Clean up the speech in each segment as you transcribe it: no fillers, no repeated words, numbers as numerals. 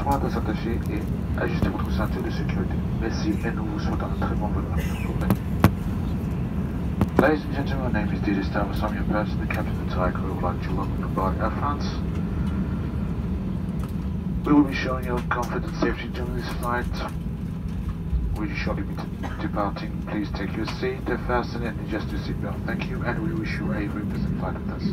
prendre à s'attacher et ajuster votre ceinture de sécurité. Merci et nous vous souhaitons un très bon vol. Ladies and gentlemen, my name is DJ Stavros. I'm your person, the captain of the Tiger. We would like to welcome you aboard Air France. We will be showing you comfort and safety during this flight. We will shortly be departing. Please take your seat, fasten and adjust your seatbelt. Thank you, and we wish you a very pleasant flight with us.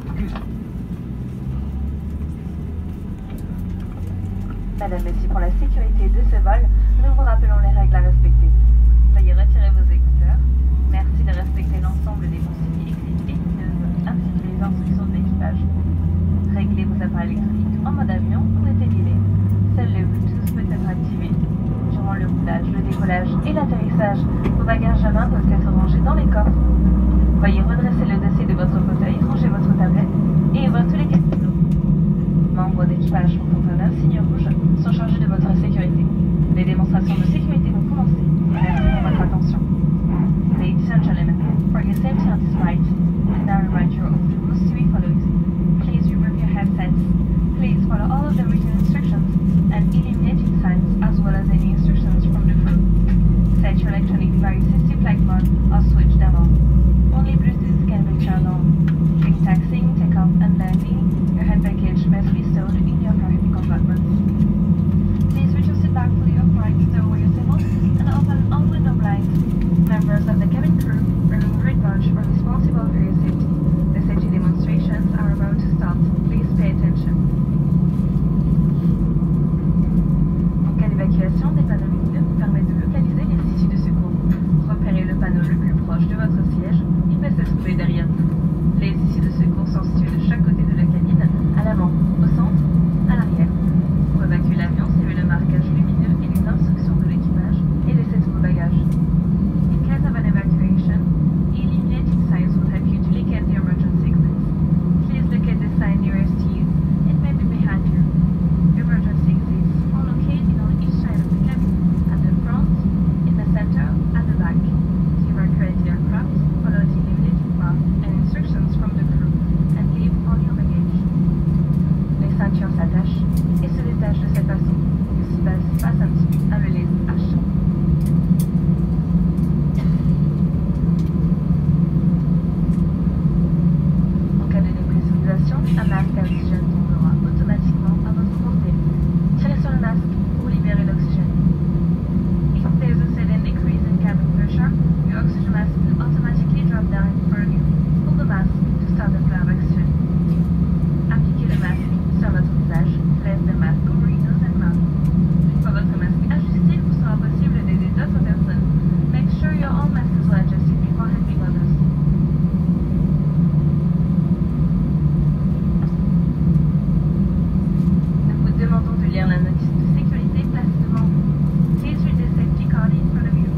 Madame, Messieurs, pour la sécurité de ce vol, nous vous rappelons les règles à respecter. Veuillez retirer vos écouteurs. Merci de respecter l'ensemble des consignes écrites et lumineuses, ainsi que les instructions de l'équipage. Réglez vos appareils électroniques en mode avion pour les délirer. Seul le Bluetooth peut être activé. Durant le roulage, le décollage et l'atterrissage, vos bagages à main doivent être rangés dans les coffres. Veuillez redresser le dossier de votre fauteuil, ranger votre tablette et ouvrir tous les cadeaux. Membres d'équipage portant un insigne rouge sont chargés de votre sécurité. Les démonstrations de sécurité vont commencer. Merci pour votre attention. Ladies and gentlemen, for your safety on this flight, we now remind you of the rules to be followed. Please remove your headsets. Please follow all of the written instructions and illuminating signs as well as any instructions from the crew. Set your electronic devices to flight mode or switch them on. Only Bluetooth can be turned on. During taxiing, takeoff and landing, your hand baggage must be stored in your carry compartments. Please reach your seat back fully upright, stow away your tables, and open all window blinds. Members of the cabin crew wearing red badge are responsible for your safety. The safety demonstrations are about to start. Please pay attention. En cas d'évacuation, des panneaux lumineux vous permettent de localiser les issues de secours. Repérez le panneau le plus proche de votre siège. Il peut se trouver derrière vous. Les issues de secours sont situées de chaque côté de la cabine, à l'avant, au centre, à l'arrière. Pour évacuer l'avion, suivez le marquage lumineux et les instructions de l'équipage et laissez tous vos bagages. In case of an evacuation, illuminating signs will help you to locate the emergency exits. Please locate the sign nearest to you. It may be behind you. Emergency exits are located on each side of the cabin, at the front, in the center, at the back. To evacuate the aircraft, follow the illuminating path and instructions from the crew, and leave all your baggage. Les ceintures s'attachent et se détachent de cette façon. Your seatbelt is fastened and released as shown. En cas de dépressurisation, un masque à oxygène tombera automatiquement à votre portée. Tirez sur le masque pour libérer l'oxygène. If there is a sudden decrease in cabin pressure, your oxygen mask will automatically drop down in front of you. Pull the mask to start the flow of oxygen. Appliquez le masque sur votre visage. Place the mask over your nose and mouth. Une fois votre masque ajusté, il vous sera possible d'aider d'autres personnes. Make sure your own mask is well adjusted before helping others. Nous vous demandons de lire la notice de sécurité placée devant vous. Please read the safety card in front of you.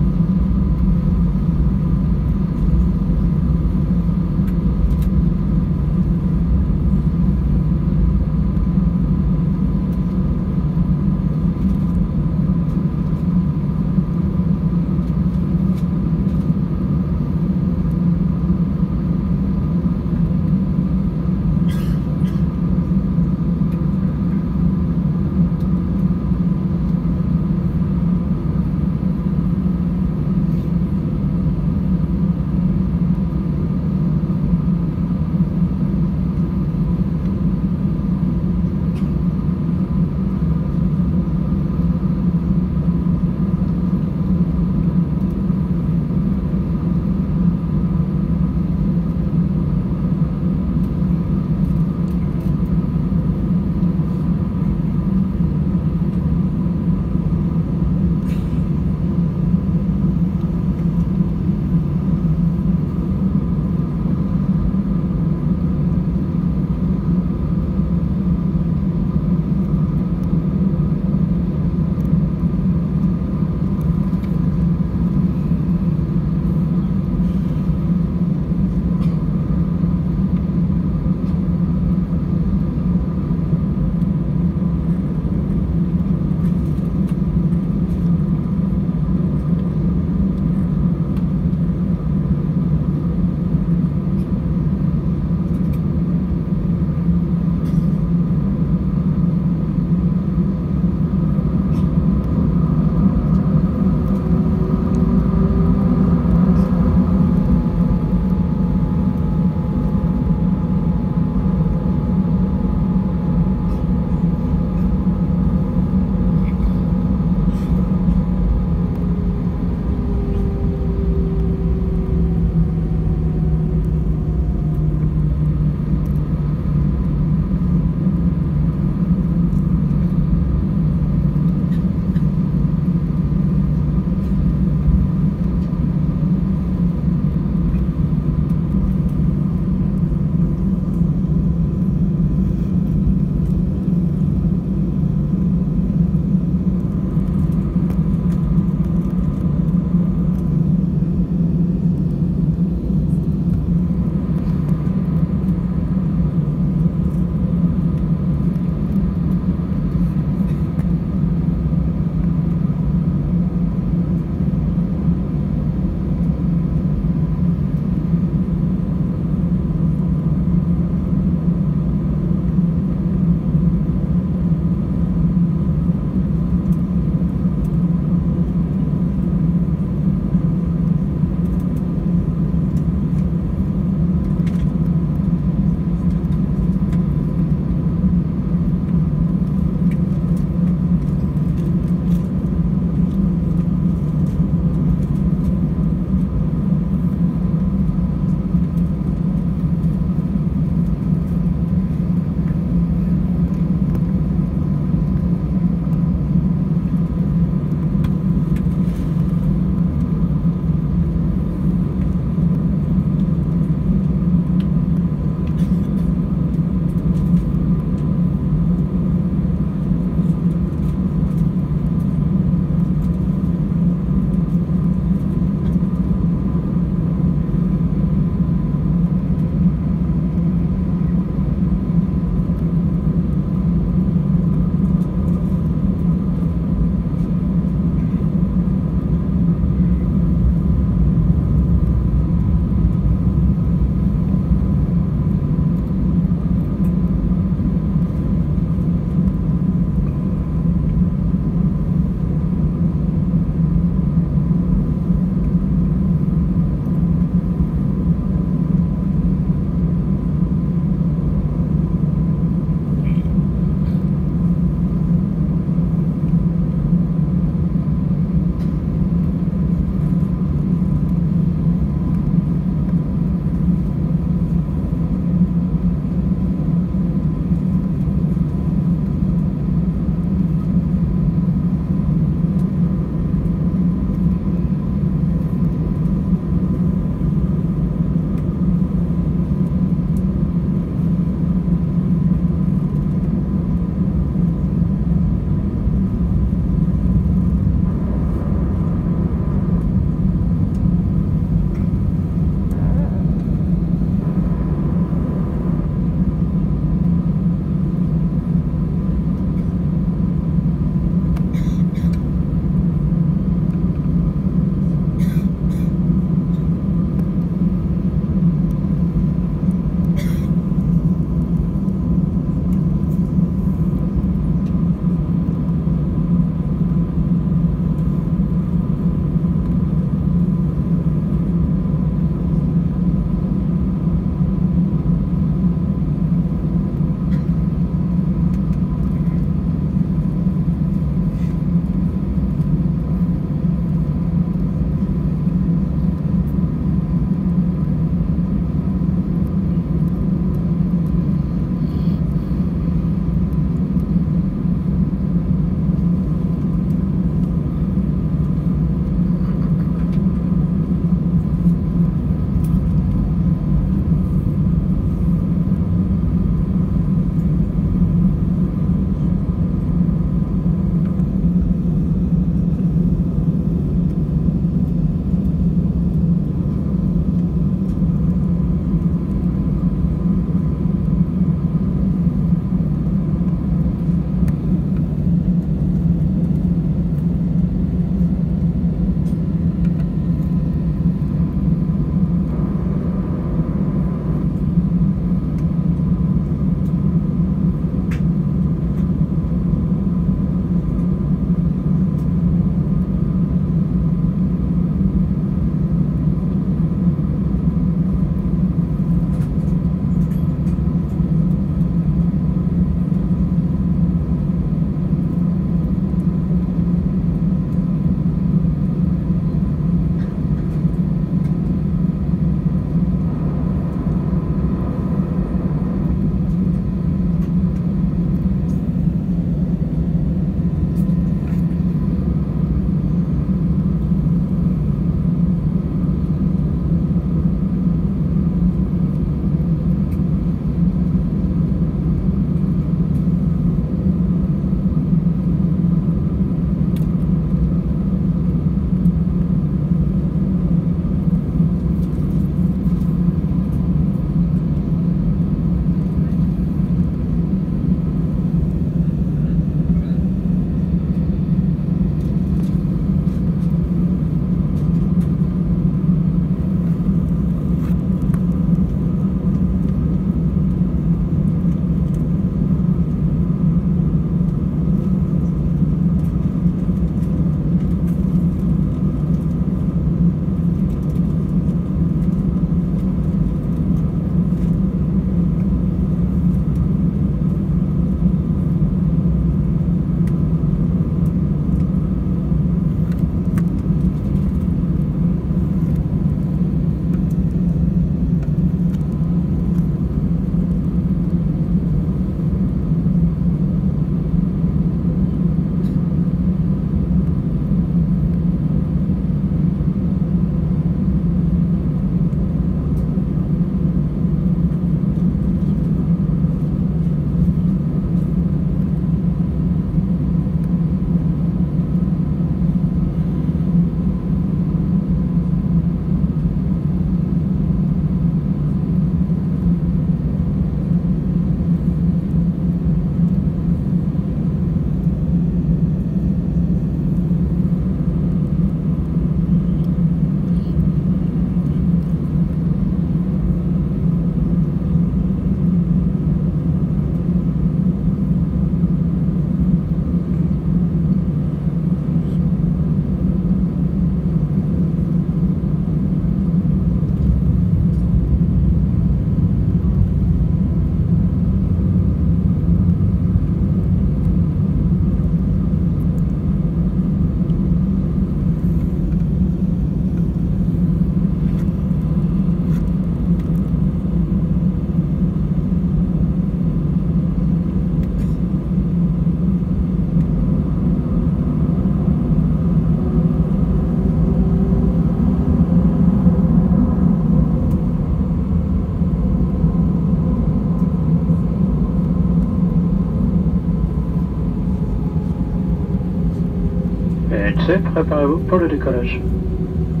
préparez-vous pour le décollage.